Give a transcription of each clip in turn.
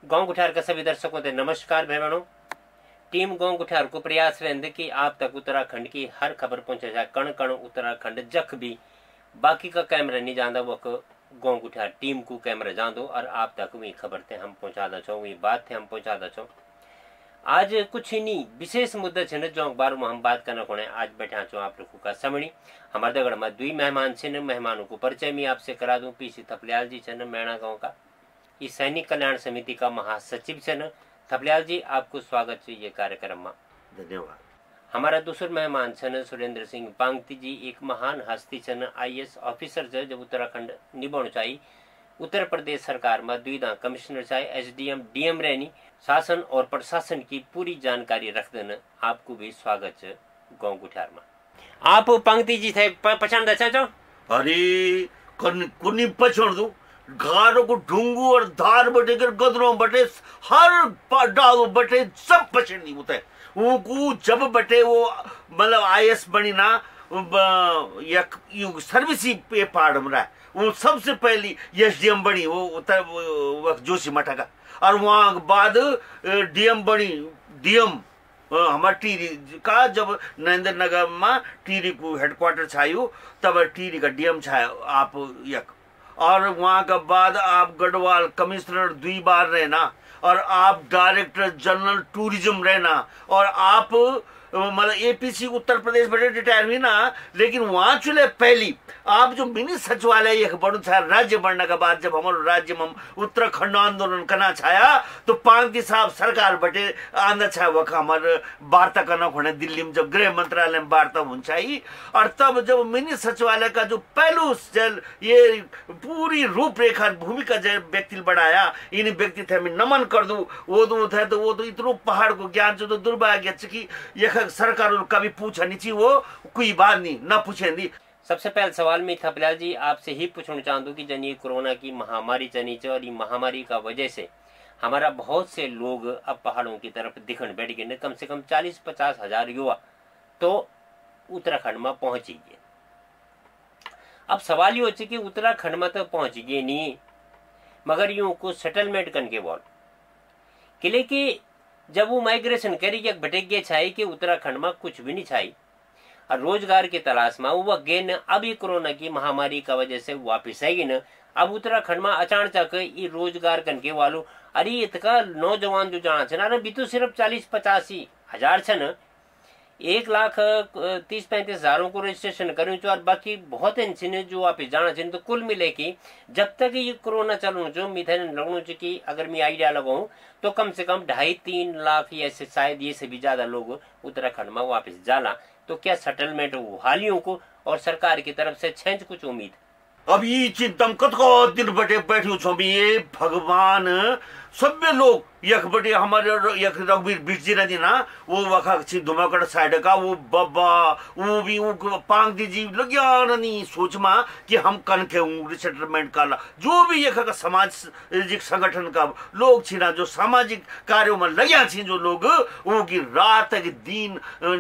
गांव गुठार का सभी दर्शकों से नमस्कार भाई बहनों। टीम गांव गुठार को प्रयास रहते कि आप तक उत्तराखंड की हर खबर पहुंचे जाए। कण कण उत्तराखंड जख भी बाकी का कैमरा नहीं जाता वो गांव गुठार टीम को कैमरा जान दो और आप तक वही खबर थे हम पहुंचा दो, वही बात थे हम पहुंचा दो। आज कुछ ही नहीं विशेष मुद्दा है जो बारे में हम बात करना कोने आज बैठा छो आप लोगों का समणी। हमारे दगड़ में दुई मेहमान छे, मेहमानों को परिचय मैं आपसे करा दूं। पीसी थपलियाल जी छे मैणा गांव का, ये सैनिक कल्याण समिति का महासचिव छे। थपलियाल जी आपको स्वागत है ये कार्यक्रम में, धन्यवाद। हमारा दूसरे मेहमान छे सुरेंद्र सिंह पांगती जी, एक महान हस्ती छे, IAS ऑफिसर है जब उत्तराखंड निभाना चाहिए। उत्तर प्रदेश सरकार में द्विधा कमिश्नर चाहे SDM DM रहनी शासन और प्रशासन की पूरी जानकारी रख देना। आपको भी स्वागत है गांव गुठार में। आप पंक्ति जी थे पहचान दे चाहो? अरे कुनी पछाण दू घारों को ढूंगू और धार बटे कर गदरों बटे हर डालो बटे सब पछाण नहीं होता है। वो जब बटे वो मतलब IAS बनी ना सर्विस ही पे पाड़ रहा है। वो सबसे पहली SDM बनी वो जोशी मठा का, और वहां बाद DM बनी DM हमारा टीरी का जब नरेंद्र नगर में टीरी को हेडक्वार्टर छायु तब टीरी का DM छाया आप यक, और वहां का बाद आप गढ़वाल कमिश्नर 2 बार रहना, और आप डायरेक्टर जनरल टूरिज्म रहना, और आप मतलब APC उत्तर प्रदेश बड़े रिटायर हुई ना, लेकिन वहां चले पहली आप जो मिनी सचिवालय एक बड़ू था राज्य बनने के बाद जब हमारे राज्य में उत्तराखंड आंदोलन करना छाया तो पांगती साहब सरकार बटे आंदा छाया वह हमारे वार्ता करना होने दिल्ली में जब गृह मंत्रालय में वार्ता होनी चाहिए। और तब जब मिनी सचिवालय का जो पहलू जल ये पूरी रूपरेखा भूमिका जब व्यक्ति बढ़ाया, इन व्यक्ति थे मैं नमन कर दूं। वो तो इतनो पहाड़ को ज्ञान जो तो दुर्भाग्य की यह सरकार कभी पूछा नहीं चाहिए, वो कोई बात नहीं ना पूछेंगी। सबसे पहले सवाल में थपलियाल जी आपसे ही पूछना चाहता हूँ कि जन ये कोरोना की महामारी चली और ये महामारी का वजह से हमारा बहुत से लोग अब पहाड़ों की तरफ दिखने बैठ गए, कम से कम 40-50 हजार युवा तो उत्तराखंड में पहुंच गए। अब सवाल ये हो कि उत्तराखंड में तो पहुंच गए नहीं, मगर यूं को सेटलमेंट करके बोल किले की जब वो माइग्रेशन करी भटक गए छाई कि उत्तराखंड में कुछ भी नहीं छाई और रोजगार की तलाश में वो गए न। अब ये कोरोना की महामारी का वजह से वापिस आएगी न। अब उत्तराखंड में अचानक ये रोजगार करके वालों अरे इतका नौजवान जो जाना छे ना, अरे भी तो सिर्फ 40-85 हजार छे न, 1,30-35 हजारों को रजिस्ट्रेशन करूँ और बाकी बहुत इंसान जो वापिस जाना चाहिए। तो कुल मिले की जब तक ये कोरोना चलू जो मिथे लगनू कि अगर मैं आइडिया लगाऊं तो कम से कम 2.5-3 लाख या ऐसे शायद ये से भी ज्यादा लोग उत्तराखंड में वापिस जाला। तो क्या सेटलमेंट हालियों को और सरकार की तरफ से छेंच कुछ उम्मीद? अब ये चिंता कतको दिन बटे बैठू छो भी ये भगवान सभ्य लोग यख बटे हमारे यख रघुवीर बिटजी नदी ना वो वखा धुमाकड़ साइड का वो बब्बा वो भी वो पांग दीजी लग्या नहीं सोच मा कि हम कन के रिसेटलमेंट काला जो भी यख का सामाजिक संगठन का लोग छी ना जो सामाजिक कार्यों में लग्या छी जो लोग वो की रात के दिन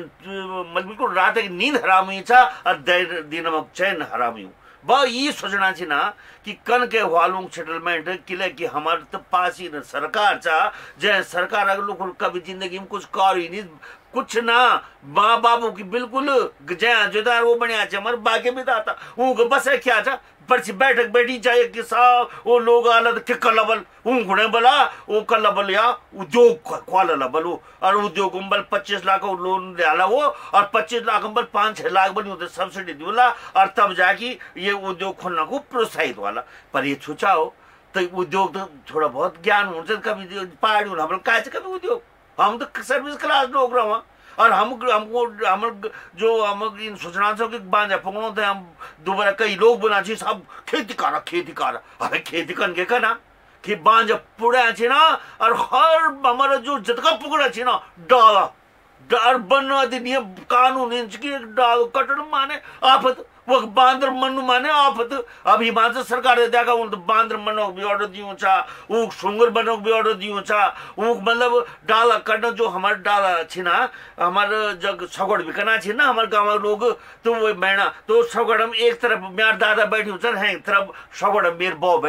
बिल्कुल रात की नींद हराम हुई छा और दिन में चैन हराम हुई बा ये सोचना चाहिए ना कि कन के वालों सेटलमेंट किले कि हमारे तो पास ही न सरकार चा जय सरकार अगर लोग कभी जिंदगी में कुछ कर ही नहीं कुछ ना माँ बाबू की बिल्कुल जय जोदार वो बने हमारे बागे भी था वो बस है क्या था पर्ची बैठक बैठी चाहिए कि साहब वो लोग आलत के कलबल घुड़े बला वो कलबल या उद्योग क्वाला बल और उद्योग बल 25 लाख लोन डाला वो और 25 लाख बल 5-6 लाख बनी होते सब्सिडी दिला और तब जाके ये उद्योग खोलना को प्रोत्साहित वाला। पर ये सोचाओ तो उद्योग तो थोड़ा बहुत ज्ञान हो कभी पहाड़ी हम काय कभी उद्योग हम तो सर्विस क्लास लोग रहा और हमको जो हम इन सूचना कि बांधा पकड़ो थे हम दोबारा कई लोग बना चाहिए सब खेती करा अरे खेती करके करना कि बांझ पुड़ा छे ना और हर हमारा जो जतका पकड़ा छे ना डाला डर बना दिए कानून इनकी डाल कटन माने आफत वो बांदर मनु माने आफत। अब हिमाचल सरकार ने देखा उन बांदर मनो भी ऑर्डर दियो छा वो सुंगर बनो भी ऑर्डर दियो छा वो मतलब डाला कटन जो हमारे डाला छे ना हमारे जग सगड़ भी करना छे ना हमारे गाँव लोग तो वो मैना तो सगड़ हम एक तरफ मेरे दादा बैठी उचर है एक तरफ सगड़ मेरे बौ बैठी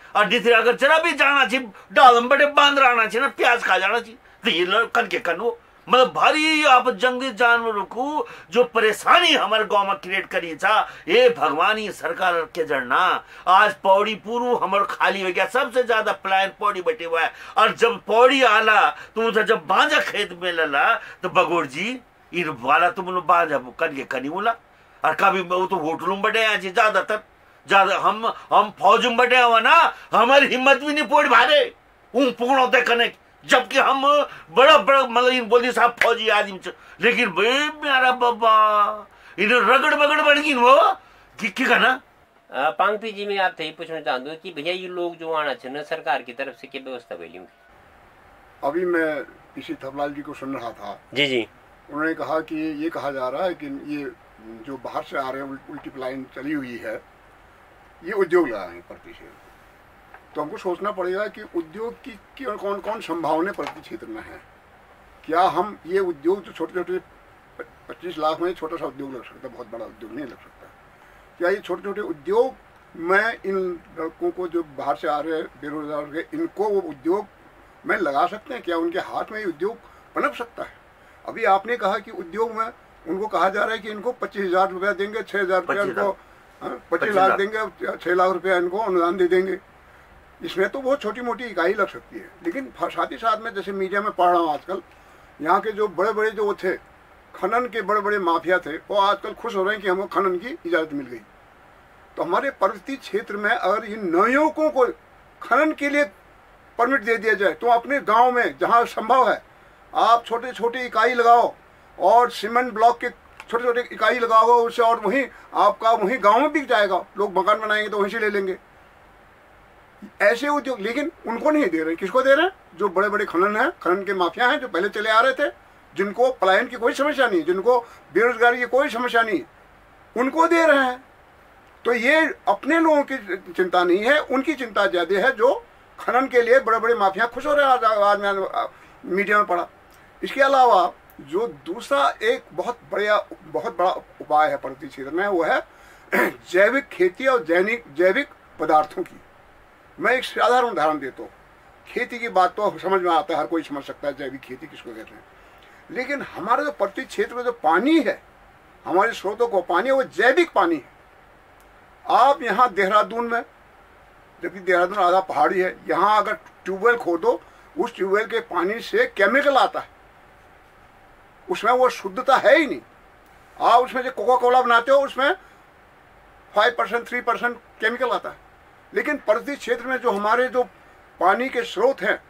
और दूसरे अगर जरा भी जाना चाहिए डालम बड़े बांध रहना चाहिए ना प्याज खा जाना चाहिए तो ये कन के कन वो मतलब भारी आप जंगली जानवरों को जो परेशानी हमारे गांव में क्रिएट करी था ये भगवान ही सरकार के जड़ना आज पौड़ी पूर्व हमारे खाली हो गया सबसे ज्यादा प्लान पौड़ी बैठे हुआ है और जब पौड़ी आला तो उधर जब बांजा खेत में लला तो बगोर जी इन वाला तुम लोग बांजा कर के कनी बोला और कभी वो तो होटलों में बैठे हैं ज्यादातर ज्यादा हम फौज में बैठे हुआ ना हमारी हिम्मत भी नहीं पौड़ी भारे ऊँ पुगड़ होते कने जबकि हम बड़ा बड़ा मतलब बोलते साहब फौजी आदमी लेकिन भाई मेरा बाबा इन रगड़ बगड़ बन गई वो कि कहना पांगती जी मैं आपसे ही पूछना चाहता हूँ कि भैया ये लोग जो आना चाहिए सरकार की तरफ से क्या व्यवस्था हुई? अभी मैं इसी थपलाल जी को सुन रहा था जी उन्होंने कहा कि ये कहा जा रहा है कि ये जो बाहर से आ रहे हैं उल्टी प्लाइन चली हुई है ये उद्योग लगाएंगे प्रति क्षेत्र। तो हमको सोचना पड़ेगा कि उद्योग की कौन कौन संभावनाएं प्रति क्षेत्र में है। क्या हम ये उद्योग जो छोटे छोटे 25 लाख में छोटा सा उद्योग लग सकता है, बहुत बड़ा उद्योग नहीं लग सकता। क्या ये छोटे छोटे उद्योग में इन लड़कों को जो बाहर से आ रहे हैं बेरोजगार के इनको वो उद्योग में लगा सकते हैं? क्या उनके हाथ में ये उद्योग पनप सकता है? अभी आपने कहा कि उद्योग में उनको कहा जा रहा है कि इनको 25,000 रुपया देंगे, 6,000 रुपया इनको 25 लाख देंगे, 6 लाख रुपया इनको अनुदान दे देंगे। इसमें तो बहुत छोटी मोटी इकाई लग सकती है। लेकिन साथ ही साथ में जैसे मीडिया में पढ़ रहा हूँ आजकल यहाँ के जो बड़े बड़े जो वो थे खनन के बड़े बड़े माफिया थे वो आजकल खुश हो रहे हैं कि हमको खनन की इजाज़त मिल गई। तो हमारे पर्वतीय क्षेत्र में अगर इन नवयुवकों को खनन के लिए परमिट दे दिया जाए तो अपने गाँव में जहाँ संभव है आप छोटे छोटे इकाई लगाओ और सीमेंट ब्लॉक के छोटे छोटे इकाई लगाओ उससे और वहीं आपका वहीं गाँव में बिक जाएगा। लोग मकान बनाएंगे तो वहीं से ले लेंगे ऐसे उद्योग। लेकिन उनको नहीं दे रहे। किसको दे रहे हैं? जो बड़े बड़े खनन है, खनन के माफिया हैं जो पहले चले आ रहे थे, जिनको पलायन की कोई समस्या नहीं, जिनको बेरोजगारी की कोई समस्या नहीं, उनको दे रहे हैं। तो ये अपने लोगों की चिंता नहीं है, उनकी चिंता ज्यादा है जो खनन के लिए बड़े बड़े माफिया खुश हो रहे हैं। आज मैं मीडिया में पढ़ा। इसके अलावा जो दूसरा एक बहुत बड़ा उपाय है पर्वतीय क्षेत्र में वो है जैविक खेती और जैविक पदार्थों की। मैं एक साधारण उदाहरण देता हूँ। खेती की बात तो समझ में आता है, हर कोई समझ सकता है जैविक खेती किसको कहते हैं। लेकिन हमारे जो पर्वतीय क्षेत्र में जो पानी है, हमारे स्रोतों को पानी है वो जैविक पानी है। आप यहाँ देहरादून में, जबकि देहरादून आधा पहाड़ी है, यहाँ अगर ट्यूबवेल खोदो उस ट्यूबवेल के पानी से केमिकल आता है, उसमें वो शुद्धता है ही नहीं। आप उसमें जो कोका कोला बनाते हो उसमें 5% 3% केमिकल आता है। लेकिन पर्वतीय क्षेत्र में जो हमारे जो पानी के स्रोत हैं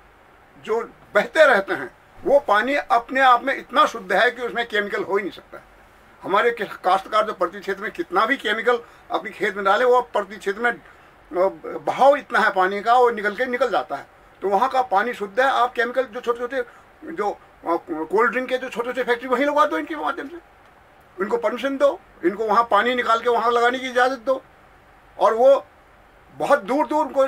जो बहते रहते हैं वो पानी अपने आप में इतना शुद्ध है कि उसमें केमिकल हो ही नहीं सकता। हमारे काश्तकार जो पर्वतीय क्षेत्र में कितना भी केमिकल अपनी खेत में डाले वो पर्वतीय क्षेत्र में बहाव इतना है पानी का, वो निकल जाता है। तो वहाँ का पानी शुद्ध है। आप केमिकल जो छोटे छोटे जो कोल्ड ड्रिंक के जो छोटे छोटे फैक्ट्री वहीं लगवा दो, इनके माध्यम से इनको परमिशन दो, इनको वहाँ पानी निकाल के वहाँ लगाने की इजाज़त दो और वो बहुत दूर दूर उनको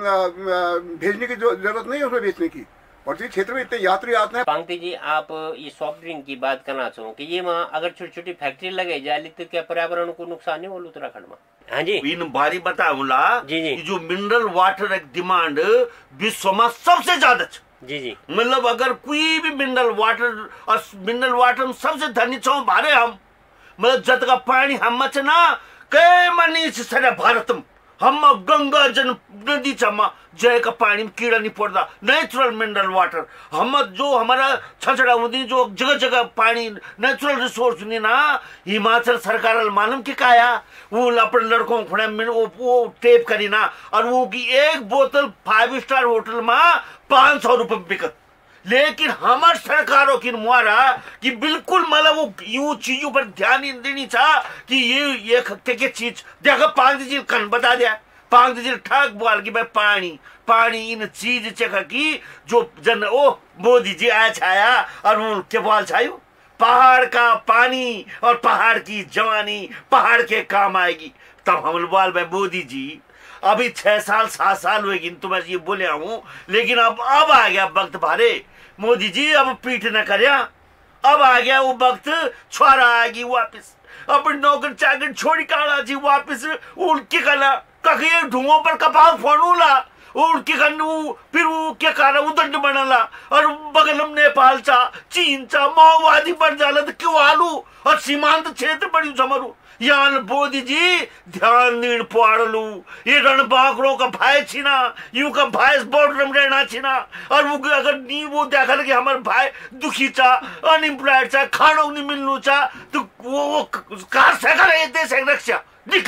भेजने की जरूरत नहीं है उसमें बेचने की। पर्वतीय क्षेत्र में इतने यात्री आते हैं। पांगती जी आप ये सॉफ्ट ड्रिंक की बात करना चाहो कि ये वहाँ अगर छोटी छोटी फैक्ट्री लगे जाए तो क्या पर्यावरण को नुकसान नहीं होगा उत्तराखंड में? हाँ जी इन बारी बताऊंगा जी जो मिनरल वाटर एक डिमांड विश्व में सबसे ज्यादा जी मतलब अगर कोई भी मिनरल वाटर में सबसे धनी छो भारे हम मतलब जत का पानी हम ना कई मनी सारे भारत में हम गंगा जन नदी चमा जय का पानी में कीड़ा नहीं पड़ता। नेचुरल मिनरल वाटर हम जो हमारा छछड़ा होती जो जगह जगह पानी नेचुरल रिसोर्स नहीं ना हिमाचल सरकार मालूम की काया वो अपने लड़कों वो टेप करी ना और वो की एक बोतल 5 स्टार होटल में 500 रुपये बिकत। लेकिन हमारे सरकारों की मुआरा कि बिल्कुल मतलब वो यू चीजों पर ध्यान नहीं देनी चाह कि ये के चीज देखो 5 जी कन बता दिया 5 जी ठग बोल की भाई पानी इन चीज चखा की जो जन ओ मोदी जी आया छाया और वो क्या बोल छायु पहाड़ का पानी और पहाड़ की जवानी पहाड़ के काम आएगी। तब हम बोल भाई मोदी जी अभी 6 साल 7 साल हुएगी तो मैं ये बोले हूँ लेकिन अब आ गया वक्त भारे मोदी जी अब पीठ न कर अब आ गया वो वक्त छोरा आएगी वापिस अपनी नौकर चाकर छोड़ी काला जी वापिस उनकी कला कहीं ढूंगों पर कपाल फोड़ूला और के कन्नू फिर वो क्या कारण उदंड बनला और बगल में नेपाल चा चीन चा माओवादी बन जाला तो क्यों आलू और सीमांत क्षेत्र बड़ी जमरू यान मोदी जी ध्यान नीण पाड़लू ये रणबांकड़ों का भाई छिना यू का भाई बॉर्डर में रहना छिना और वो अगर नी वो देखा कि हमारे भाई दुखी चा अनएम्प्लॉयड चा खाना नहीं मिलनू चा तो वो कार से करे देश रक्षा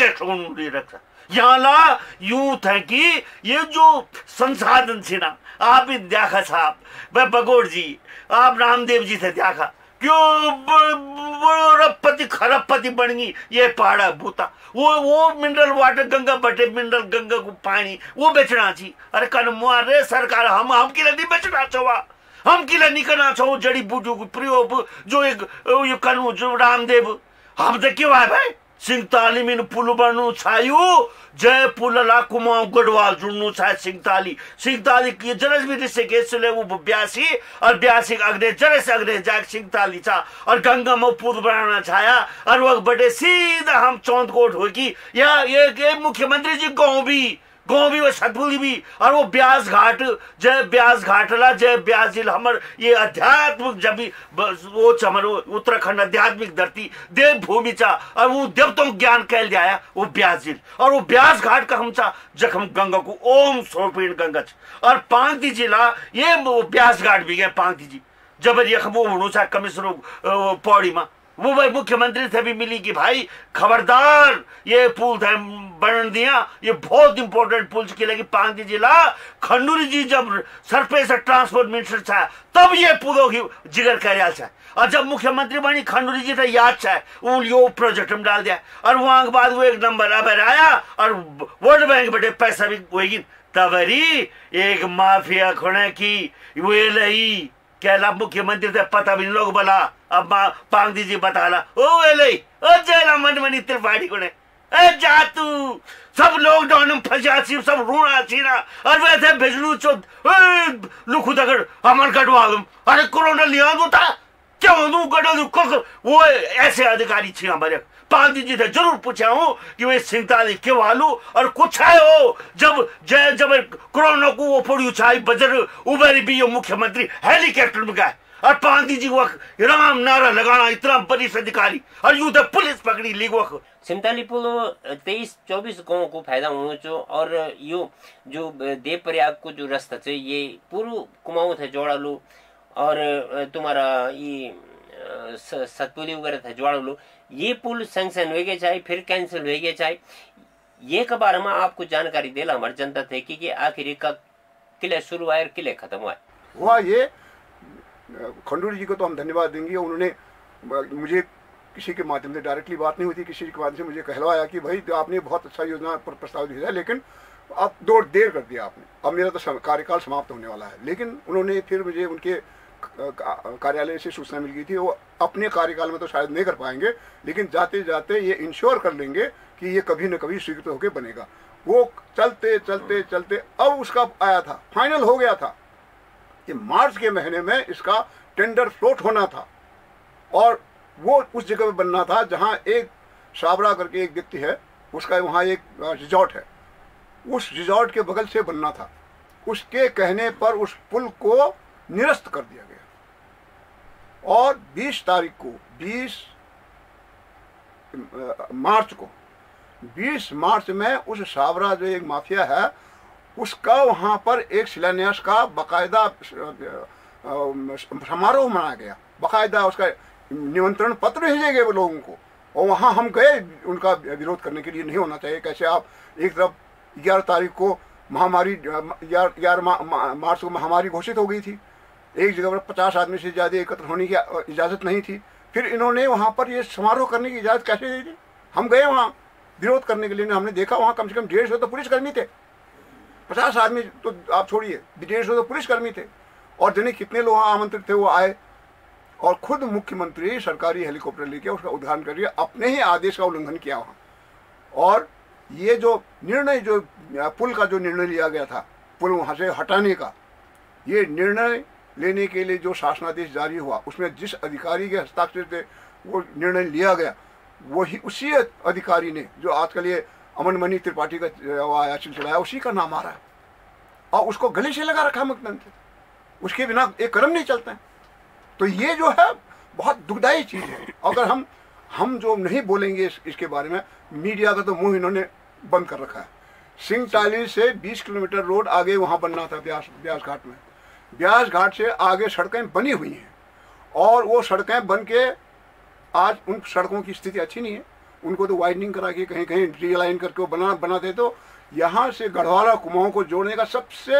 निकल रक्षा यहाँ ला यूं था कि ये जो संसाधन छिना आप ही देखा साहब भाई बगोड़ जी आप रामदेव जी से देखा क्यों बड़ो रबपति खरबपति बन गई ये पहाड़ा भूता वो मिनरल वाटर गंगा बटे मिनरल गंगा को पानी वो बेचना चाहिए अरे कन मुआरे सरकार हम किला नहीं बेचना चाहवा हम किला नहीं करना चाहो जड़ी बूटी को प्रयोग जो एक ये कनु जो रामदेव हम तो क्यों है भाई सिंगताली में पुल बनू छायू जय पुलला कुमाऊं गढ़वाल जुड़नू छाय सिंगताली की जरस भी रिश्ते के सुले वो ब्यासी और ब्यासी अगले जरस अगले जाग सिंगताली चा और गंगा में पुल बनाना छाया और वो बड़े सीधा हम चौंदकोट होगी या ये मुख्यमंत्री जी गाँव भी वो सतपुली भी और वो ब्यास घाट जय ब्यास घाटला जय ब्यास जिल हमर ये अध्यात्मिक जब भी वो चमर उत्तराखंड आध्यात्मिक धरती देव भूमि चा और वो देवतों ज्ञान कैल जाया वो ब्यास जिल और वो ब्यास घाट का हम चा जखम गंगा को ओम सोपीण गंगा और पांगती जिला ये ब्यास घाट भी गए पांगती जी जब यखबो होनो चा कमिश्नर पौड़ी में वो भाई मुख्यमंत्री से भी मिली कि भाई खबरदार ये पुल था बन दिया ये बहुत इंपॉर्टेंट पुल के लगी पांगी जिला खंडूरी जी जब सरफेस ट्रांसपोर्ट मिनिस्टर था तब ये पुलों की जिगर कर और जब मुख्यमंत्री बनी खंडूरी जी था याद चाहे वो यो प्रोजेक्ट में डाल दिया और वहां के बाद वो एक नंबर अब आया और वर्ल्ड बैंक बटे पैसा भी होगी तबरी एक माफिया खुणे की वो लई कहला मुख्यमंत्री से पता भी लोग बोला अब पांगदी जी बताला ओ एले ओ जयला मनमनी त्रिपाठी को ने ए जा तू सब लॉकडाउन में फंसा छी सब रोना छी ना और वैसे भेजलू चो लुखु दगड़ हमर कटवालम अरे कोरोना लिया दो था क्यों दू गडो दू वो ऐसे अधिकारी छी हमारे पांगदी जी से जरूर पूछा हूं कि वे सिंगताली क्यों आलू और कुछ है हो जब कोरोना को वो पड़ी उछाई बजर उबरी भी मुख्यमंत्री हेलीकॉप्टर में गए और पांगदी जी वक्त राम नारा लगाना इतना बड़ी अधिकारी और यूं तो पुलिस पकड़ी ली वक्त सिंगताली पुल 23-24 गाँव को फायदा होनो छो और यो जो देव प्रयाग को जो रास्ता छे ये पूरा कुमाऊं थे जोड़ालू और तुम्हारा ये सतपुली वगैरह था जोड़ालू ये पुल सैंक्शन हो गए चाहे फिर कैंसिल हो गए चाहे ये के बारे में आपको जानकारी देला हमारी जनता थे कि आखिर का किले शुरू हुआ और किले खत्म हुआ ये खंडूरी जी को तो हम धन्यवाद देंगे उन्होंने मुझे किसी के माध्यम से डायरेक्टली बात नहीं हुई थी किसी के माध्यम से मुझे कहलवाया कि भाई तो आपने बहुत अच्छा योजना पर प्रस्ताव दिया लेकिन आप देर कर दिया आपने अब मेरा तो कार्यकाल समाप्त होने वाला है लेकिन उन्होंने फिर मुझे उनके कार्यालय से सूचना मिल गई थी वो अपने कार्यकाल में तो शायद नहीं कर पाएंगे लेकिन जाते जाते ये इंश्योर कर लेंगे कि ये कभी न कभी स्वीकृत होकर बनेगा वो चलते चलते चलते अब उसका आया था फाइनल हो गया था कि मार्च के महीने में इसका टेंडर फ्लोट होना था और वो उस जगह पे बनना था जहां एक साबरा करके एक व्यक्ति है उसका वहां एक रिजॉर्ट है उस रिजॉर्ट के बगल से बनना था उसके कहने पर उस पुल को निरस्त कर दिया गया और 20 तारीख को 20 मार्च में उस साबरा जो एक माफिया है उसका वहां पर एक शिलान्यास का बाकायदा समारोह मनाया गया बाकायदा उसका निमंत्रण पत्र भेजे गए वो लोगों को और वहां हम गए उनका विरोध करने के लिए नहीं होना चाहिए कैसे आप एक तरफ 11 तारीख को महामारी 11 मार्च को महामारी घोषित हो गई थी एक जगह पर 50 आदमी से ज़्यादा एकत्र होने की इजाज़त नहीं थी फिर इन्होंने वहाँ पर ये समारोह करने की इजाज़त कैसे दे दी हम गए वहाँ विरोध करने के लिए हमने देखा वहाँ कम से कम 150 तो पुलिसकर्मी थे 50 आदमी तो आप छोड़िए 150 तो पुलिसकर्मी थे और जिन्हें कितने लोग आमंत्रित थे वो आए और खुद मुख्यमंत्री सरकारी हेलीकॉप्टर लेके उसका उद्घाटन कर दिया अपने ही आदेश का उल्लंघन किया वहाँ और ये जो निर्णय जो पुल का जो निर्णय लिया गया था पुल वहाँ से हटाने का ये निर्णय लेने के लिए जो शासनादेश जारी हुआ उसमें जिस अधिकारी के हस्ताक्षर से वो निर्णय लिया गया वही उसी अधिकारी ने जो आजकल ये अमन मणि त्रिपाठी का आया चिलचिलाया, उसी का नाम आ रहा है और उसको गले से लगा रखा मुख्यमंत्री, उसके बिना एक कदम नहीं चलते हैं। तो ये जो है बहुत दुखदायी चीज़ है। अगर हम जो नहीं बोलेंगे इसके बारे में, मीडिया का तो मुंह इन्होंने बंद कर रखा है। सिंगटाली से 20 किलोमीटर रोड आगे वहाँ बनना था, ब्यास घाट में। ब्यास घाट से आगे सड़कें बनी हुई हैं और वो सड़कें बन के आज उन सड़कों की स्थिति अच्छी नहीं है। उनको तो वाइडनिंग करा के कहीं कहीं रीलाइन करके वो बनाते तो यहाँ से गढ़वाला कुमाऊं को जोड़ने का सबसे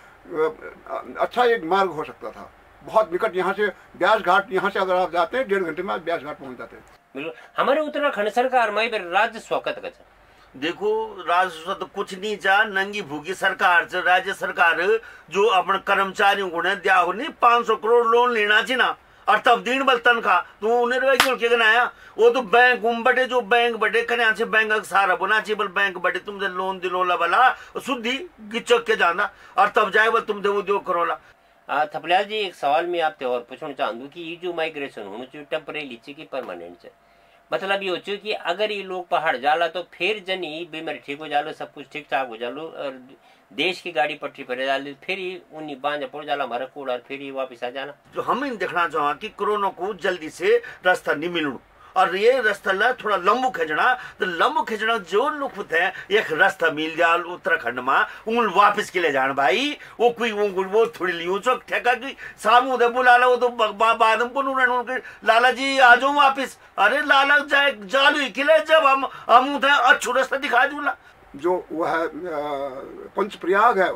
अच्छा एक मार्ग हो सकता था। बहुत निकट यहाँ से ब्यास घाट, यहाँ से अगर आप जाते हैं 1.5 घंटे में आप ब्यास घाट पहुँच जाते हैं। बिल्कुल। हमारे उत्तराखंड सरकार में राज्य स्वागत का देखो, राजस्व तो कुछ नहीं जा, नंगी भूखी सरकार से राज्य सरकार जो अपने कर्मचारियों को ने दिया हो नहीं 500 करोड़ लोन लेना चाहिए ना, और तब दिन बल तनखा तो उन्हें क्यों के बनाया। वो तो बैंक बटे जो बैंक बटे कन्या से बैंक का सारा बना चाहिए, बल बैंक बटे तुमसे लोन दिलोला वाला शुद्धि गिचक के जाना और तब जाए बल तुमसे उद्योग करोला। थपलियाल जी, एक सवाल मैं आपसे और पूछना चाहूँ कि ये जो माइग्रेशन होना चाहिए टेम्परेरी की परमानेंट है, मतलब ये हो चाहिए कि अगर ये लोग पहाड़ जाला तो फिर जनी बीमारी ठीक हो जालो, सब कुछ ठीक ठाक हो जालो और देश की गाड़ी पटरी पर डाल फिर ही उन्हीं बांझ पड़ जाला हमारा कूड़ा और फिर ही वापिस आ जाना। जो हम इन देखना चाहो कि कोरोना को जल्दी से रास्ता नहीं मिलू और ये रास्ता ला थोड़ा लंबू खिंचना, तो लंबू खिंचना जो लोग होते हैं एक रास्ता मिल जाए उत्तराखंड में उन वापस के ले जान भाई। वो कोई वो थोड़ी लियो चौक ठेका की सामू दे बुला ला, वो तो बाद में लाला जी आ जाओ वापिस। अरे लाला जाए जालू किले जब हम उधर अच्छू रास्ता दिखा दूंगा। जो वह है पंचप्रयाग है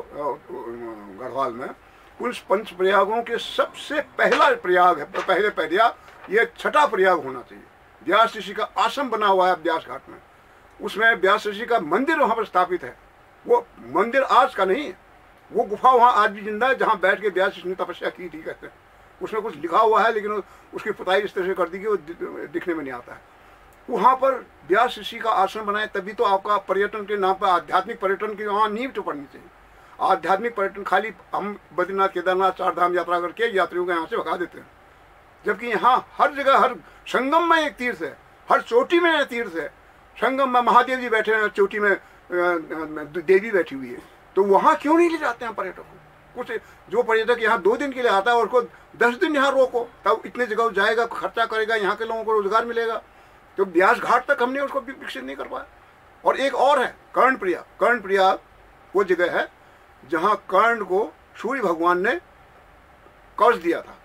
गढ़वाल में, उस पंचप्रयागों के सबसे पहला प्रयाग है, पहले प्रयाग ये छठा प्रयाग होना चाहिए। व्यास ऋषि का आश्रम बना हुआ है ब्यास घाट में, उसमें व्यास ऋषि का मंदिर वहाँ पर स्थापित है। वो मंदिर आज का नहीं है, वो गुफा वहाँ आज भी जिंदा है जहाँ बैठ के व्यास ऋषि ने तपस्या की थी कहते हैं। उसमें कुछ लिखा हुआ है लेकिन उसकी पुताई इस तरह से कर दी कि वो दिखने में नहीं आता है। वहाँ पर व्यास ऋषि का आश्रम बनाए तभी तो आपका पर्यटन के नाम पर आध्यात्मिक पर्यटन की वहाँ नींव तो पड़नी चाहिए। आध्यात्मिक पर्यटन खाली हम बद्रीनाथ केदारनाथ 4 धाम यात्रा करके यात्रियों को यहाँ से भगा देते हैं, जबकि यहाँ हर जगह हर संगम में एक तीर्थ है, हर चोटी में एक तीर्थ है। संगम में महादेव जी बैठे हैं, चोटी में देवी बैठी हुई है, तो वहाँ क्यों नहीं ले जाते हैं पर्यटक को। कुछ जो पर्यटक यहाँ 2 दिन के लिए आता है उसको 10 दिन यहाँ रोको, तब इतने जगह जाएगा, खर्चा करेगा, यहाँ के लोगों को रोजगार मिलेगा। तो ब्यास घाट तक हमने उसको विकसित नहीं कर पाया। और एक और है कर्णप्रयाग। कर्णप्रयाग वो जगह है जहाँ कर्ण को सूर्य भगवान ने कवच दिया था।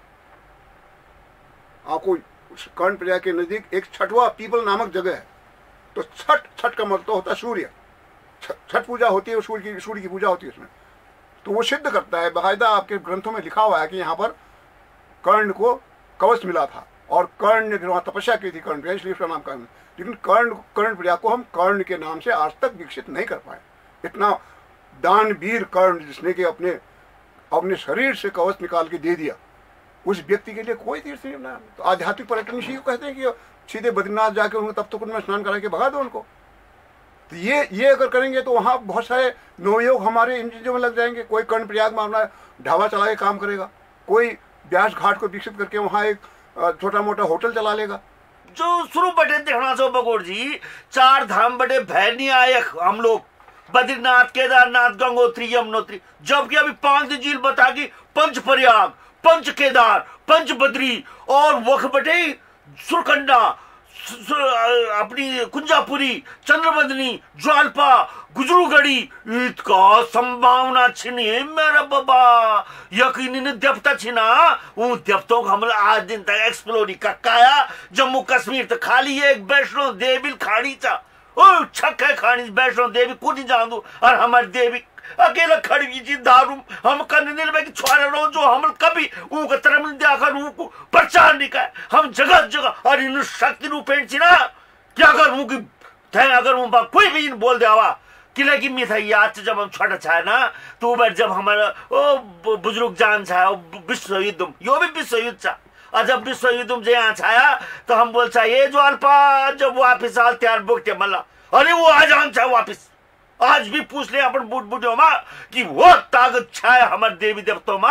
आपको कर्णप्रयाग के नजदीक एक छठवा पीपल नामक जगह है। तो छठ का मतलब होता है सूर्य, छठ पूजा होती है, सूर्य की पूजा होती है उसमें। तो वो सिद्ध करता है, बाकायदा आपके ग्रंथों में लिखा हुआ है कि यहाँ पर कर्ण को कवच मिला था और कर्ण ने वहाँ तपस्या की थी, कर्ण इसलिए उसका नाम कर्ण। लेकिन कर्णप्रयाग को हम कर्ण के नाम से आज तक विकसित नहीं कर पाए। इतना दानवीर कर्ण जिसने कि अपने शरीर से कवच निकाल के दे दिया, उस व्यक्ति के लिए कोई तीर्थ नहीं बनाया। तो आध्यात्मिक पर्यटन इसी को कहते हैं कि सीधे बद्रीनाथ जाके उनको तब तक उनमें स्नान करा के भगा दो उनको। तो ये अगर करेंगे तो वहाँ बहुत सारे नवयोग हमारे इन चीज़ों में लग जाएंगे। कोई कर्णप्रयाग में अपना ढाबा चला के काम करेगा, कोई ब्यास घाट को विकसित करके वहाँ एक छोटा मोटा होटल चला लेगा। जो शुरू बटे देखना चो बगोर जी, 4 धाम बटे भैनी आए हम लोग, बद्रीनाथ केदारनाथ गंगोत्री यमुनोत्री, जबकि अभी 5 झील बता की पंच प्रयाग, पंच केदार, पंच बद्री और वख बटे सुरकंडा, अपनी कुंजापुरी, चंद्रबंदनी, ज्वालपा, गुजरूगढ़ी, इतका संभावना छिनी मेरा बाबा। यकीनी ने देवता छिना, वो देवताओं को हम आज दिन तक एक्सप्लोर नहीं कर पाया। जम्मू कश्मीर तो खाली एक वैष्णो देवी खाड़ी था, ओ छक है खाड़ी वैष्णो देवी को नहीं जान दो। और हमारी देवी अकेला खड़ी जी दारू हम करने में छोड़ा रहो जो हम कभी उनका तरह दियाकर उनको प्रचार नहीं कर। हम जगह जगह और इन शक्ति रूपेण छी ना क्या अगर उनकी थे अगर उन कोई भी इन बोल दिया किले की मिथा याद जब हम छोटा छाया ना तो बार जब हमारा ओ बुजुर्ग जान छाया विश्व युद्ध, यो भी विश्व युद्ध था। और जब विश्व युद्ध जो यहाँ छाया तो हम बोल ये जो अल्पा जब वापिस आल त्यार बुकते मल्ला, अरे वो आज हम छा वापिस। आज भी पूछ ले अपन बूढ़ बूढ़ों माँ कि वो ताकत छाया हमारे देवी देवताओं माँ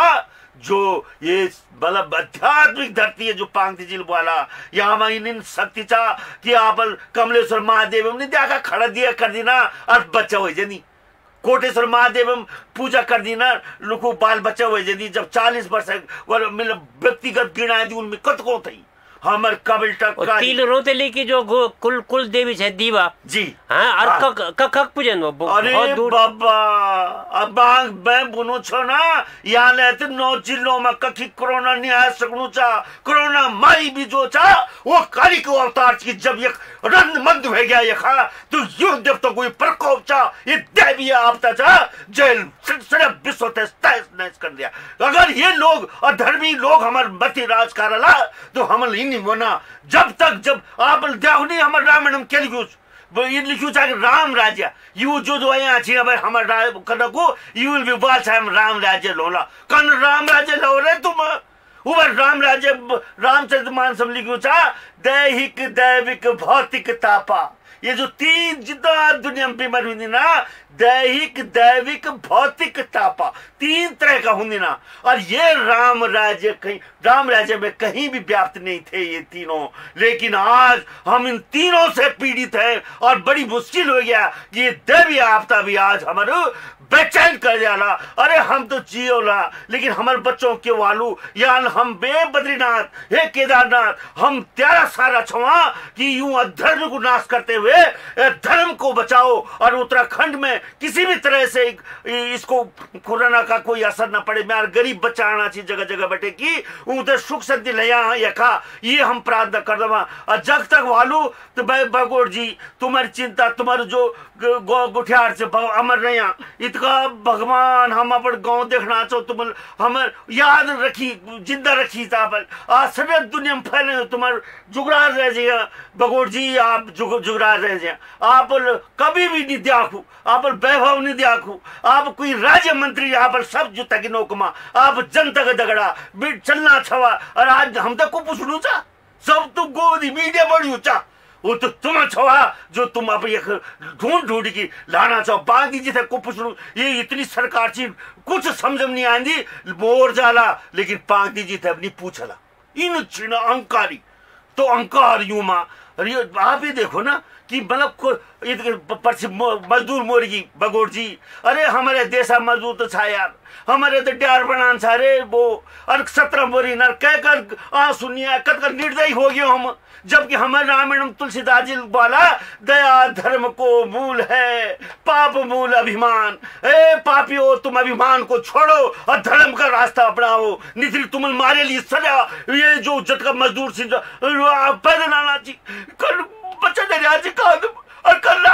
जो ये मतलब आध्यात्मिक धरती है जो पांगती झील वाला यहाँ इन शक्तिचा कि आप कमलेश्वर महादेव हमने देखा खड़ा दिया कर देना और बच्चा हो जानी कोटेश्वर महादेव पूजा कर दी ना लोग बाल बच्चा हो जाती जब 40 वर्ष मतलब व्यक्तिगत गिना दी उनमें कत को थी हमर कबिल टक का तिल रोते लेके जो कुल देवी है दीवा जी हाँ और कक पूजन वो अरे बाबा अब मैं बुनो छो ना यहाँ लेते 9 जिलों में कखी कोरोना नहीं आ सकनू चा कोरोना मारी भी जो चा वो काली को अवतार की जब ये रंग मंद हो गया ये खा तो युग देव तो कोई प्रकोप चा ये देवी आपता चा जेल सिर्फ विश्व तैस कर दिया अगर ये लोग अधर्मी लोग हमारे मती राज करला तो हम होना जब आप नहीं हमारे रामायण के लिखू चाहे राम राज्य यू जो यहाँ छी अब हमारे को यू विल बी वाच राम राज्य लोला कन राम राज्य लो रे तुम उबर राम राज्य रामचरित मानस लिखू चा दैहिक दैविक भौतिक तापा ये जो 3 जितना दुनिया में बीमारी हुई ना दैहिक दैविक भौतिक तापा 3 तरह का हुई ना और ये राम राज्य में कहीं भी व्याप्त नहीं थे ये तीनों लेकिन आज हम इन तीनों से पीड़ित हैं और बड़ी मुश्किल हो गया कि ये दैवी आपदा भी आज हमारे बेचैन कर जाला अरे हम तो जियोला लेकिन हमारे बच्चों के वालू या हम बे बद्रीनाथ हे केदारनाथ हम त्यारा सारा छुआ कि यूं अधर्म को नाश करते हुए धर्म को बचाओ और उत्तराखंड में किसी भी तरह से इसको कोरोना का कोई असर न पड़े मैं गरीब बच्चा आना चाहिए जगह जगह बैठे कि उधर सुख शांति ले यखा ये हम प्रार्थना कर दवा और जग तक वालू तो भाई बगोड़ जी तुम्हारी चिंता तुम्हारे जो गुठियार से अमर रहा इतका भगवान हम अपन गांव देखना चाहो तुम हम याद रखी जिंदा रखी आज सभी दुनिया में फैले तुम्हारे जुगराज रह जाए बगोड़ जी आप जुगराज रह जाए आप कभी भी नहीं देखू आप वैभव नहीं देखू आप कोई राज्य मंत्री आप सब जो तक नौकमा आप जनता का दगड़ा चलना छवा और आज हम तक को पूछू चा सब तो गोदी मीडिया बड़ी चा वो तो तुम छवा जो तुम अब एक ढूंढ की लाना चाहो बांधी जी थे को पूछू ये इतनी सरकार चीज कुछ समझ नहीं आंदी मोर जाला लेकिन पांगी जी थे अपनी पूछला इन चिन्ह अंकारी तो अंकार यूं माँ आप ही देखो ना कि मतलब मजदूर मोरगी बगोड़ जी अरे हमारे देशा मजदूर तो छा यार हमारे तो ड्यार बनान छा रे वो और 17 बोरी नर कह कर सुनिया कत कर निर्दयी हो गए हम जबकि हमारे रामायण तुलसीदास जी बोला दया धर्म को मूल है पाप मूल अभिमान ए पापियों तुम अभिमान को छोड़ो और धर्म का रास्ता अपनाओ निधि तुम मारे लिए सजा ये जो जट का मजदूर से पैदल आना चाहिए कल बच्चा दरिया जी का और कल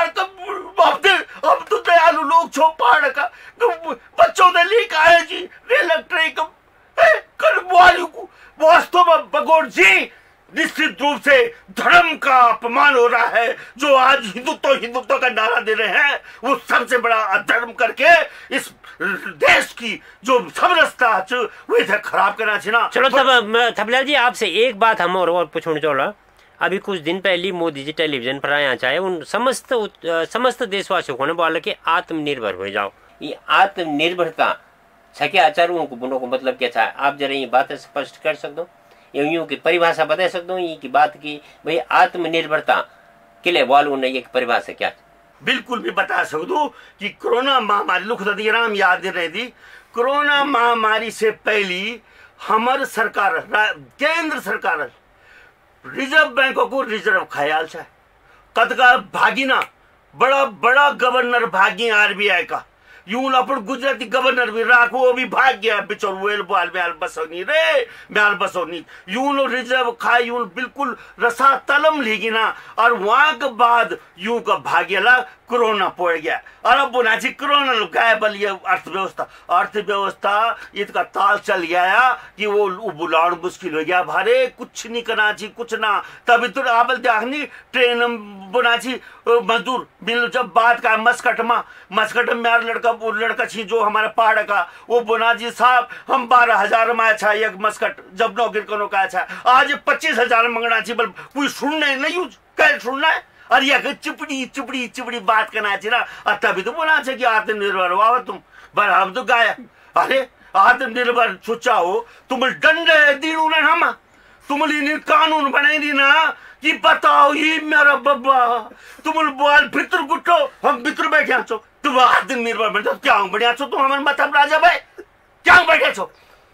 अब तो दयालु लोग छो पहाड़ का बच्चों ने लेकर आए जी रेल ट्रेन कल वालू को वास्तव में बगोड़ जी निश्चित रूप से धर्म का अपमान हो रहा है जो आज हिंदुत्व का नारा दे रहे हैं वो सबसे बड़ा अधर्म करके इस देश की जो समरसता वो इधर खराब करना चाहिए चलो तब थपलाल जी आपसे एक बात हम और पूछना चाहो अभी कुछ दिन पहले मोदी जी टेलीविजन पर आया चाहे उन समस्त देशवासियों को बोला कि आत्मनिर्भर हो जाओ ये आत्मनिर्भरता छके आचार्यों को बुनों को मतलब क्या था आप जरा ये बात स्पष्ट कर सकते हो यूं की परिभाषा बता सकता हूँ ये की बात की भाई आत्मनिर्भरता के लिए वालों ने ये परिभाषा क्या बिल्कुल भी बता सकता कि कोरोना महामारी लुखदी राम याद रहे थी कोरोना महामारी से पहले हमारे सरकार केंद्र सरकार रिजर्व बैंकों को रिजर्व ख्याल है कद का भागीना बड़ा गवर्नर भागी आरबीआई का यूं अपन गुजराती गवर्नर भी राखो वो भी भाग गया बिचौर वेल बाल म्याल बसोनी रे म्याल बसोनी यूं लो रिजर्व खाए यूं बिल्कुल रसा तलम लेगी ना और वहां के बाद यूं का भाग्यला कोरोना पड़ गया और अब बुनाची कोरोना गायब ये अर्थव्यवस्था इसका ताल चल गया कि वो बुलाड़ मुश्किल हो गया भारे कुछ नहीं करना चाहिए कुछ ना तभी तो आबल देखनी ट्रेन बुनाची मजदूर मिल जब बात का मस्कट में यार लड़का छी जो हमारे पहाड़ का वो बुना जी साहब हम 12,000 में अच्छा एक मस्कट जब नौकरी करो का अच्छा आज 25,000 मंगना चाहिए बल कोई सुनना नहीं यूज कह सुनना है और यह चिपड़ी बात करना चाहिए ना तभी तो बोला कि आत्मनिर्भर हुआ तुम पर हम तो गाया अरे आत्मनिर्भर सोचा हो तुम दंड दीणू ना हम तुम कानून बनाई दी ना कि बताओ ये मेरा बब्बा तुम बाल भीतर गुटो हम भीतर बैठे छो तुम आत्मनिर्भर बन क्या बढ़िया छो तुम हमारे माथा राजा भाई क्या बैठे छो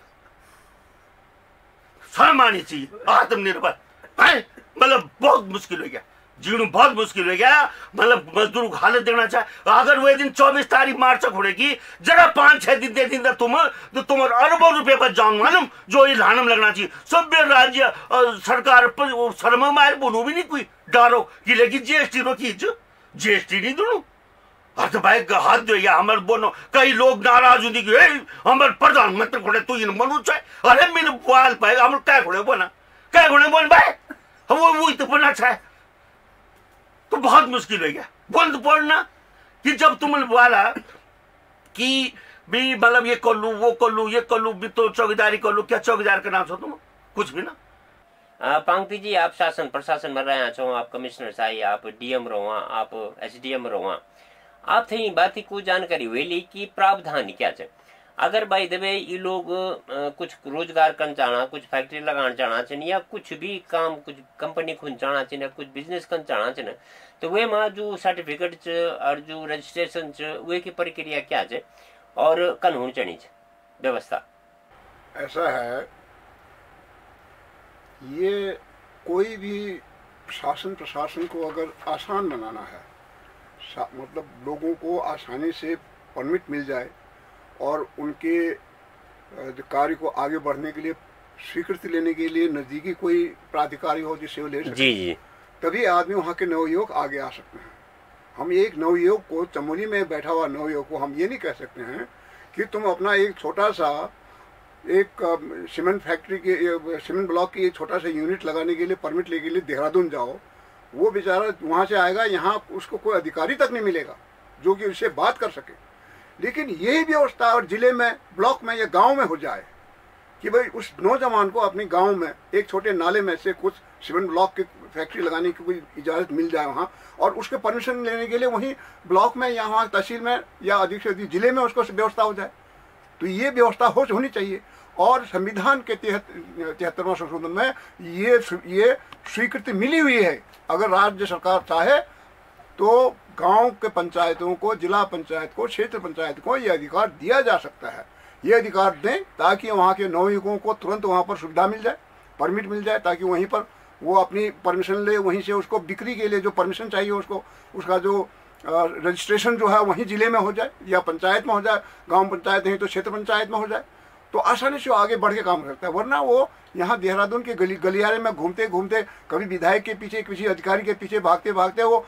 शर्म आनी चाहिए आत्मनिर्भर है मतलब बहुत मुश्किल हो गया जीणु बहुत मुश्किल हो गया मतलब मजदूर को हालत देखना चाहे अगर वह दिन 24 तारीख मार्च होगी जरा 5-6 दिन दे दिन तुम तो तुम्हारे अरबों रुपये पर जाऊं मालूम जो ये लानम लगना चाहिए सभ्य राज्य सरकार शर्म मार बोलू भी नहीं कोई डारो कि लेकिन जीएसटी रोकी जीएसटी नहीं दूं अर्थ भाई हाथ दो या हमारे बोलो कई लोग नाराज होती कि हमारे प्रधानमंत्री खोड़े तू इन मनु चाहे अरे मेरे बाल भाई हम क्या खोड़े बोना क्या खोड़े बोल भाई हम वो तो बोलना चाहे तो बहुत मुश्किल हो गया बोल पड़ना कि जब तुम बोला कि भी मतलब ये कर लू वो कर लू ये कर लू भी तो चौकीदारी कर लू क्या चौकीदार का नाम छो तुम कुछ भी ना पांगती जी आप शासन प्रशासन में रहा छो आप कमिश्नर साहब आप डीएम रहो आप एसडीएम रहो आप थे बात को जानकारी हुई कि प्रावधान क्या है अगर भाई दबे ये लोग कुछ रोजगार कर चाहना कुछ फैक्ट्री लगाना चाहना चाहिए या कुछ भी काम कुछ कंपनी खुन चाहना चाहिए कुछ बिजनेस कर चाहना चाहिए तो वे में जो सर्टिफिकेट और जो रजिस्ट्रेशन वे की प्रक्रिया क्या है और कन होनी चाहिए व्यवस्था ऐसा है ये कोई भी शासन प्रशासन को अगर आसान बनाना है मतलब लोगों को आसानी से परमिट मिल जाए और उनके कार्य को आगे बढ़ने के लिए स्वीकृति लेने के लिए नजदीकी कोई प्राधिकारी हो जिससे वो ले सके जी तभी आदमी वहाँ के नवयुवक आगे आ सकते हैं। हम एक नवयुवक को चमोली में बैठा हुआ नवयुवक को हम ये नहीं कह सकते हैं कि तुम अपना एक छोटा सा एक सीमेंट फैक्ट्री के सीमेंट ब्लॉक की एक छोटा सा यूनिट लगाने के लिए परमिट लेने के लिए देहरादून जाओ वो बेचारा वहाँ से आएगा यहाँ उसको कोई अधिकारी तक नहीं मिलेगा जो कि उससे बात कर सके। लेकिन यही व्यवस्था और जिले में ब्लॉक में या गांव में हो जाए कि भाई उस नौजवान को अपने गांव में एक छोटे नाले में से कुछ सीमेंट ब्लॉक की फैक्ट्री लगाने की कोई इजाज़त मिल जाए वहाँ और उसके परमिशन लेने के लिए वहीं ब्लॉक में या वहाँ तहसील में या अधिक से अधिक जिले में उसको व्यवस्था हो जाए तो ये व्यवस्था होनी चाहिए। और संविधान के 73वां संशोधन में ये स्वीकृति मिली हुई है अगर राज्य सरकार चाहे तो गांव के पंचायतों को जिला पंचायत को क्षेत्र पंचायत को ये अधिकार दिया जा सकता है। ये अधिकार दें ताकि वहाँ के नवयुवकों को तुरंत वहाँ पर सुविधा मिल जाए परमिट मिल जाए ताकि वहीं पर वो अपनी परमिशन ले वहीं से उसको बिक्री के लिए जो परमिशन चाहिए उसको उसका जो रजिस्ट्रेशन जो है वहीं जिले में हो जाए या पंचायत में हो जाए गांव पंचायत नहीं तो क्षेत्र पंचायत में हो जाए तो आसानी से आगे बढ़ के काम करता है। वरना वो यहाँ देहरादून के गलियारे में घूमते घूमते कभी विधायक के पीछे किसी अधिकारी के पीछे भागते भागते वो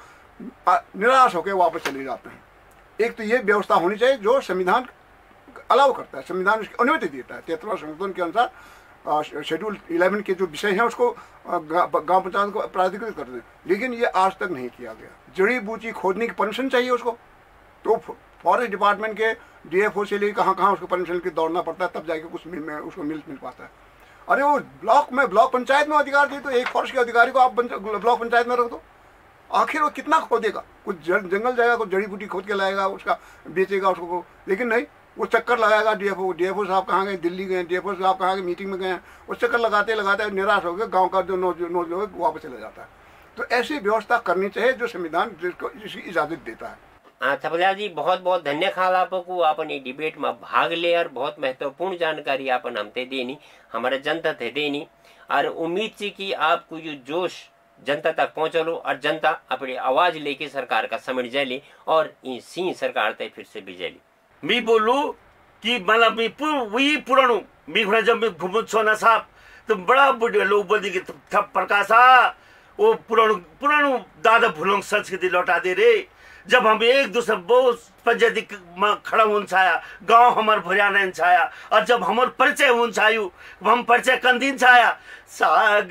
निराश होकर वापस चले जाते हैं। एक तो ये व्यवस्था होनी चाहिए जो संविधान अलाउ करता है संविधान उसकी अनुमति देता है 73वां संशोधन के अनुसार शेड्यूल 11 के जो विषय हैं उसको गांव पंचायत को प्राधिकृत कर दें लेकिन ये आज तक नहीं किया गया। जड़ी बूटी खोदने की परमिशन चाहिए उसको तो फॉरेस्ट डिपार्टमेंट के डीएफओ से लेकर कहाँ उसको परमिशन के दौड़ना पड़ता है तब जाके कुछ उसको मिल पाता है। अरे वो ब्लॉक पंचायत में अधिकार दी तो एक फॉरेस्ट के अधिकारी को आप ब्लॉक पंचायत में रख दो आखिर वो कितना खोदेगा कुछ जंगल जाएगा कुछ जड़ी बूटी खोद के लाएगा उसका बेचेगा उसको लेकिन नहीं वो चक्कर लगाएगा डीएफओ साहब कहाँ गए दिल्ली गए डीएफओ साहब कहाँ गए मीटिंग में गए वो चक्कर लगाते लगाते निराश हो गए गाँव का जो नौज लोग वापस चला जाता है। तो ऐसी व्यवस्था करनी चाहिए जो संविधान जिसकी इजाज़त देता है। थपलियाल जी बहुत बहुत धन्यवाद आपको आपने डिबेट में भाग ले और बहुत महत्वपूर्ण जानकारी आपने हमते देनी हमारे जनता थे देनी और उम्मीद थी कि आपको ये जोश जनता तक पहुंचलो और जनता अपनी आवाज लेके सरकार का समझ जाए और सी सरकार तय फिर से बिजली मी बोलू कि मतलब वही पुरानो मी जब मैं घूम सोना साहब तो बड़ा बुढ़े लोग बोलते कि थप प्रकाशा वो पुरानो दादा भुलोंग संस्कृति लौटा दे रे जब हम एक दूसरे बहुत पंचायती खड़ा होन छाया गांव हमार भरियाना छाया और जब हमार परिचय होन छायु हम परिचय कंदीन छाया साग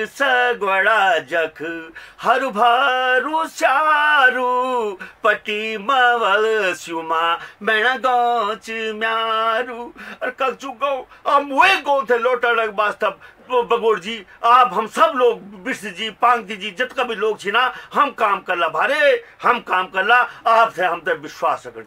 सगवड़ा जख हर भारू चारू पटी मवल सुमा मैना गौच म्यारू और कच्चू गौ हम वे गौ थे लोटड़क वास्तव बगोड़ जी आप हम सब लोग विष्णु जी पांगती जी जितना भी लोग छी ना हम काम करला भारे हम काम करला आप थे हम तो विश्वास कर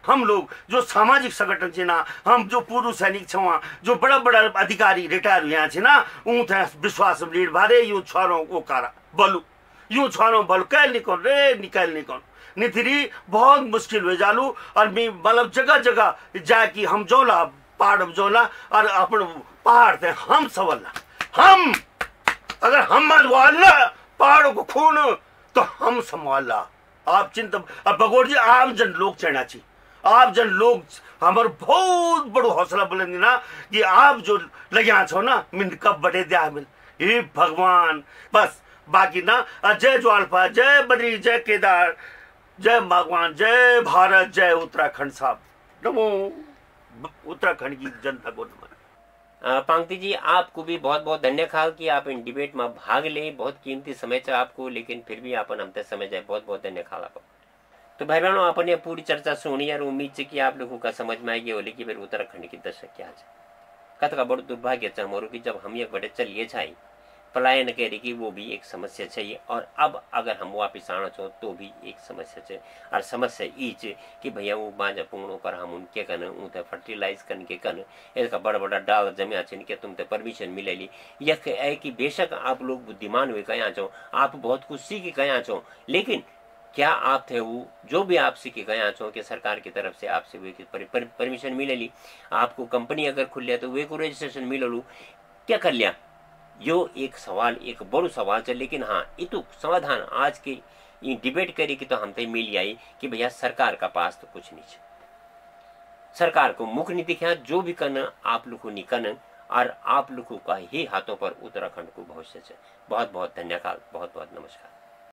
हम लोग जो सामाजिक संगठन छे ना, हम जो पूर्व सैनिक छे वहाँ जो बड़ा बड़ा अधिकारी रिटायर हुआ छे ना, ऊँथे विश्वास लीड भारे यूँ छोरों को कारा बोलू यूँ छोरों बोलू कैल निकल रे निकल निकल निथिरी बहुत मुश्किल हो जालू। और मैं मतलब जगह जगह जाके हम जोला पहाड़ जोला और अपन पहाड़ थे हम सवाला हम अगर हम मरवाला पहाड़ों को खून तो हम संभाला। आप चिंता अब भगोड़ जी आप जन लोग चढ़ना चाहिए, आप जन लोग हमारे बहुत बड़ो हौसला बुलंदी ना कि आप जो लगे छो ना मिन कब बड़े दिया मिल ये भगवान बस। बाकी ना जय ज्वालपा, जय बद्री, जय केदार, जय भगवान, जय भारत, जय उत्तराखंड साहब, नमो उत्तराखंड की जनता को नमन। पांगती जी आपको भी बहुत बहुत धन्यवाद कि आप इन डिबेट में भाग ले, बहुत कीमती समय था आपको, लेकिन फिर भी आपन हमते समय जाए, बहुत बहुत धन्यवाद आपको। तो भाई बहनों आपने पूरी चर्चा सुनी और उम्मीद से कि आप लोगों का समझ में आएगी होली कि फिर उत्तराखंड की दशा क्या है। कत का बड़ दुर्भाग्य था मोरू की जब हम ये बड़े चलिए छाई पलायन कह कि वो भी एक समस्या चाहिए, और अब अगर हम वापिस आना चाहो तो भी एक समस्या चाहिए। और समस्या ये कि भैया वो बाजा पूर्ण कर हम उनके कन उनते फर्टिलाइज करने के कन इसका बड़ा बड़ा डाल जमे के तुमते परमिशन मिलेली। यह है कि बेशक आप लोग बुद्धिमान हुए कहीं चाहो, आप बहुत कुछ सीख कहीं चाहो, लेकिन क्या आप थे वो जो भी आप सीखे गया चाहो कि सरकार की तरफ से आपसे वे परमिशन मिलेली, आपको कंपनी अगर खुल लिया तो वे को रजिस्ट्रेशन मिललू, क्या कर लिया यो एक सवाल एक बड़ो सवाल है। लेकिन हाँ ये तो समाधान आज के ये डिबेट करी कि तो हम तो मिल आई कि भैया सरकार का पास तो कुछ नहीं है, सरकार को मुख नहीं दिखा, जो भी करना आप लोगों ने करना और आप लोगों का ही हाथों पर उत्तराखंड को भविष्य है। बहुत बहुत धन्यवाद, बहुत बहुत नमस्कार।